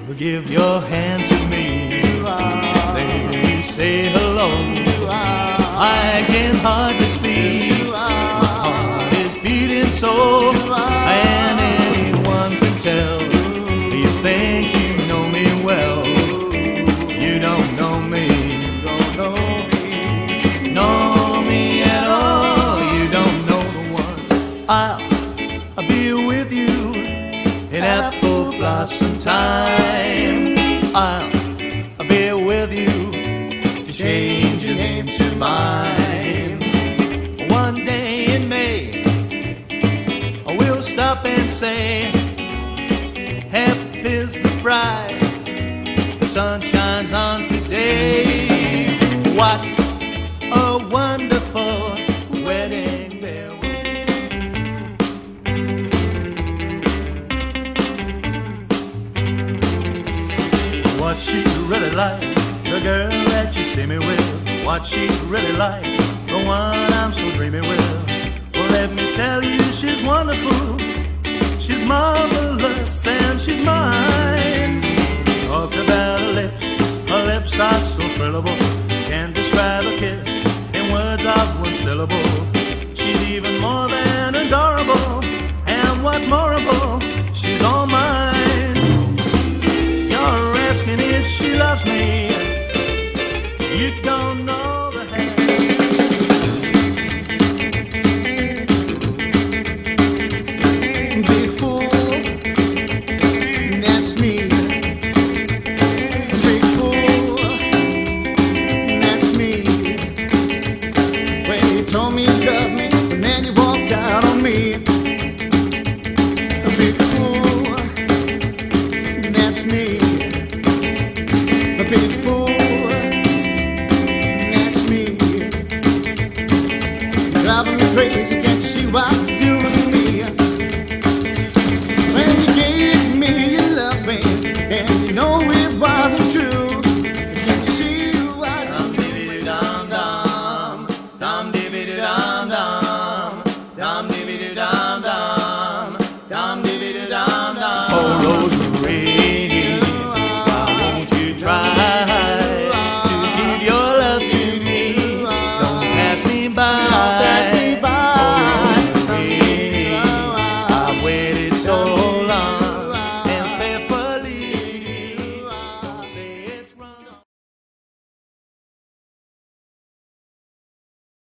give your hand to me. Then you say hello. I can hardly speak. My heart is beating so, and anyone can tell. You think you know me well. You don't know me. Know me at all. You don't know the one. I'll be with you in apple blossom time. I'll be with you to change your name to mine. One day in May, we'll stop and say, happy's the bride, the sun shines on today. What a wonderful wedding there will be. What she really like, the girl that you see me with. What she really like, the one I'm so dreamy with. Well, let me tell you, she's wonderful, she's marvelous, and she's mine. Talk about her lips are so thrillable. Can't describe a kiss in words of one syllable. She's even more than adorable, and what's moreable, she's all mine. You're asking if she loves me. You don't know the half. Big fool, that's me. Big fool, that's me. Well, you told me you loved me, but then you walked out on me. Big fool, that's me. A big fool, that's me. You're driving me crazy, can't you see what you're doing to me? When you gave me your loving, and you know it wasn't true, can't you see what you're doing? Dum-dum-dum, dum-dum-dum, dum-dum-dum, dum-dum-dum. Oh, Rosemary, why won't you try to give your love to me? Don't pass me by.